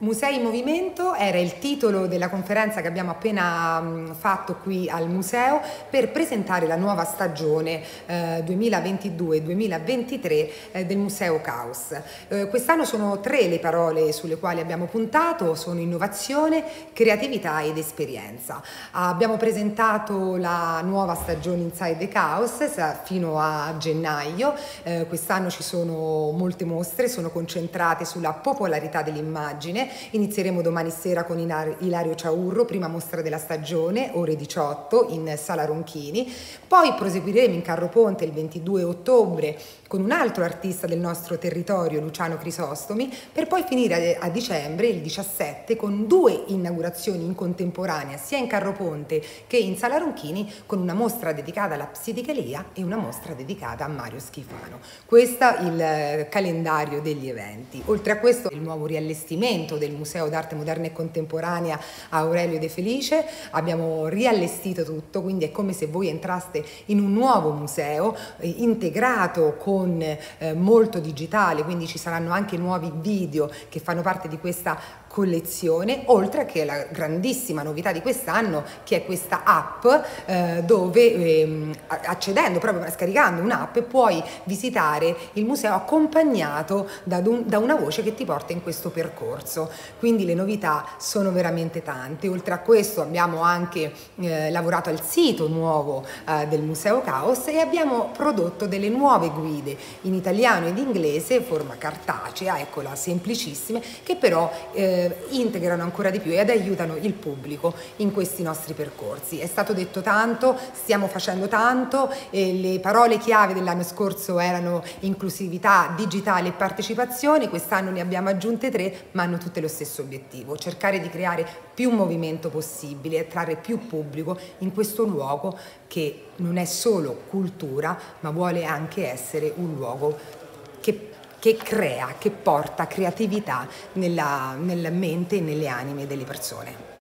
Musei in Movimento era il titolo della conferenza che abbiamo appena fatto qui al museo per presentare la nuova stagione 2022-2023 del Museo Caos. Quest'anno sono 3 le parole sulle quali abbiamo puntato, sono innovazione, creatività ed esperienza. Abbiamo presentato la nuova stagione Inside the Caos fino a gennaio. Quest'anno ci sono molte mostre, sono concentrate sulla popolarità dell'immagine. Inizieremo domani sera con Ilario Ciaurro, prima mostra della stagione, ore 18 in Sala Ronchini. Poi proseguiremo in Carro Ponte il 22 ottobre con un altro artista del nostro territorio, Luciano Crisostomi, per poi finire a dicembre, il 17, con 2 inaugurazioni in contemporanea, sia in Carro Ponte che in Sala Ronchini, con una mostra dedicata alla psichedelia e una mostra dedicata a Mario Schifano. Questo è il calendario degli eventi. Oltre a questo, il nuovo riallestimento del Museo d'Arte Moderna e Contemporanea Aurelio De Felice. Abbiamo riallestito tutto, quindi è come se voi entraste in un nuovo museo integrato con molto digitale, quindi ci saranno anche nuovi video che fanno parte di questa collezione, oltre che la grandissima novità di quest'anno, che è questa app dove accedendo, proprio scaricando un'app, puoi visitare il museo accompagnato da una voce che ti porta in questo percorso. Quindi le novità sono veramente tante. Oltre a questo abbiamo anche lavorato al sito nuovo del Museo Caos e abbiamo prodotto delle nuove guide in italiano ed inglese, forma cartacea, eccola, semplicissime, che però integrano ancora di più ed aiutano il pubblico in questi nostri percorsi. È stato detto tanto, stiamo facendo tanto, le parole chiave dell'anno scorso erano inclusività, digitale e partecipazione. Quest'anno ne abbiamo aggiunte 3, ma hanno tutte lo stesso obiettivo: cercare di creare più movimento possibile, attrarre più pubblico in questo luogo che non è solo cultura, ma vuole anche essere un luogo che crea, che porta creatività nella mente e nelle anime delle persone.